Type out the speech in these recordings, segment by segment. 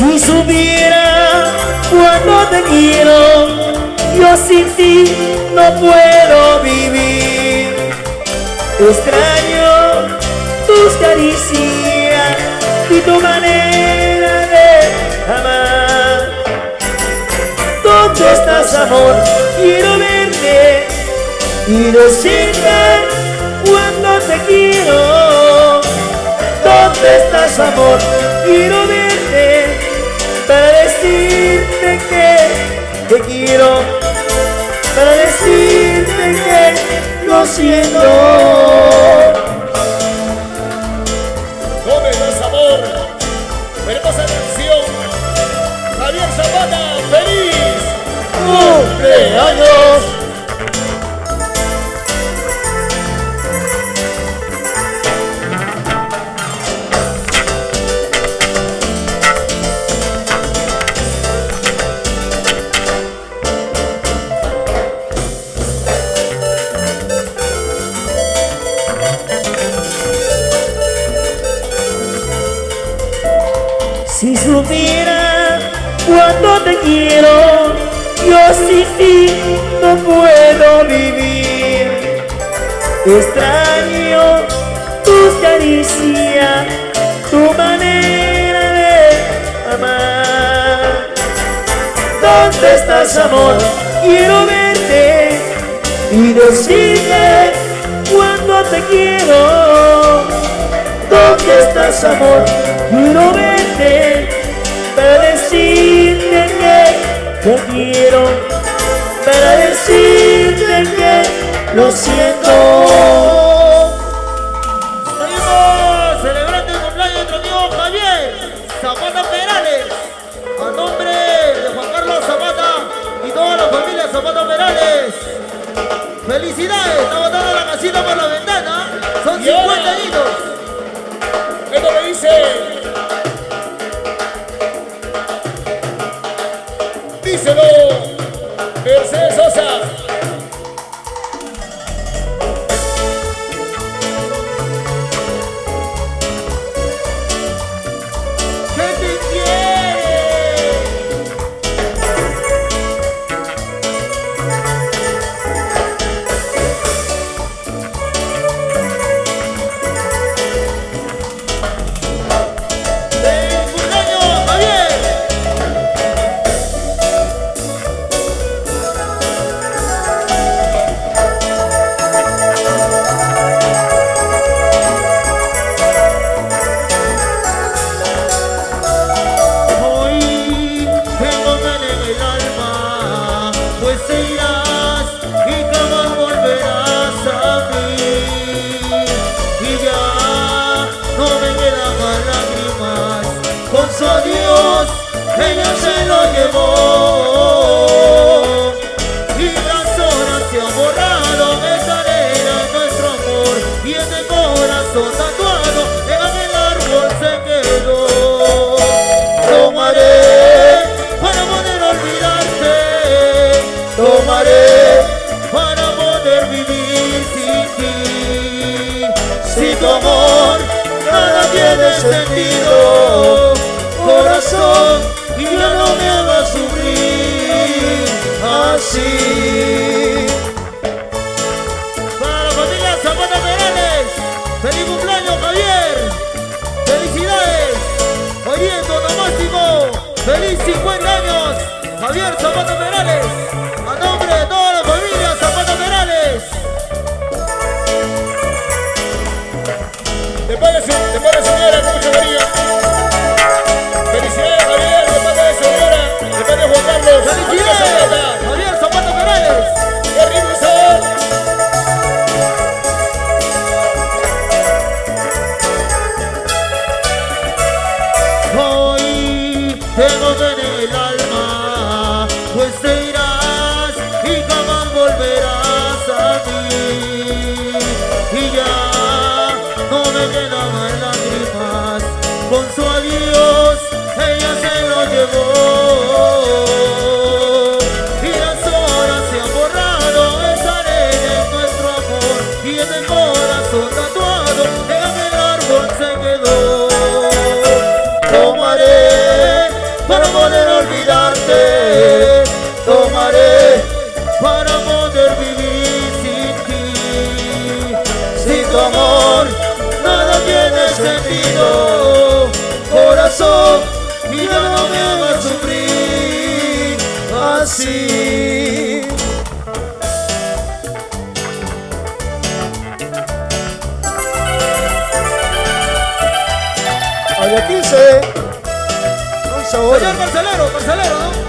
Si supiera cuánto te quiero, yo sin ti no puedo vivir. Extraño tus caricias y tu manera de amar. ¿Dónde estás, amor? Quiero verte y decirte cuando te quiero. ¿Dónde estás, amor? Quiero verte para decirte que te quiero, para decirte que lo siento. ¿Dónde estás, amor? Hermosa canción. Javier Zapata, feliz ¡cumpleaños! Si supiera cuánto te quiero, yo sin ti no puedo vivir. Extraño tus caricias, tu manera de amar. ¿Dónde estás, amor? Quiero verte y decirte cuánto te quiero. ¿Dónde estás, amor? Quiero verte para decirte que te quiero, para decirte que lo siento. Seguimos celebrando el cumpleaños de nuestro amigo Javier Zapata Perales. A nombre de Juan Carlos Zapata y toda la familia Zapata Perales. Felicidades, está botando la casita por la ventana. Son 50 añitos. Esto me dice. Díselo, Mercedes Sosa. ¿Qué te quiere? ¡Feliz cumpleaños, Javier! Hoy tengo pena en el alma, pues te irás y jamás volverás a mí. Y ya no me quedan más lágrimas, con su adiós ella se lo llevó. Y las horas se han borrado, esa arena es nuestro amor, y ese corazón tatuado en aquel árbol se quedó. Tomaré para poder olvidarte, tomaré para poder vivir sin ti. Si tu amor nada tiene sentido, corazón, y ya no me hagas sufrir así. Para la familia Zapata Perales, feliz cumpleaños, Javier. Felicidades. Oyendo nomástico, feliz 50 años, Javier Zapata Perales. A nombre de toda la familia Zapata Perales. De padre señora, con mucho cariño. Felicidades, Javier, de padre señora, de padre Juan Carlos. Felicidades, Javier Zapata Perales. ¡Qué rico sabor! Hoy tengo pena en el alma, pues te irás y jamás volverás a mí. Y ya no me quedan más lágrimas, con su adiós ella se lo llevó. Y las horas se han borrado, esa arena es nuestro amor, y ese corazón tatuado en aquel árbol se quedó. Tomaré amor nada tiene sentido, corazón, y ya no me hagas sufrir así. Ay, aquí se con sabor. Señor Marcelero, ¿no?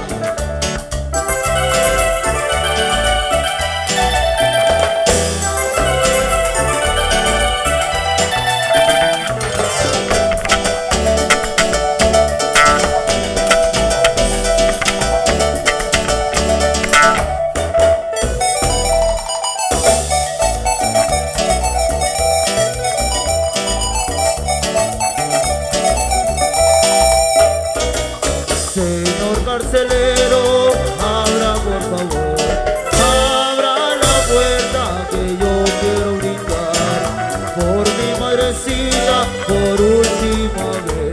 Señor carcelero, abra por favor, abra la puerta que yo quiero brindar por mi madrecita por última vez.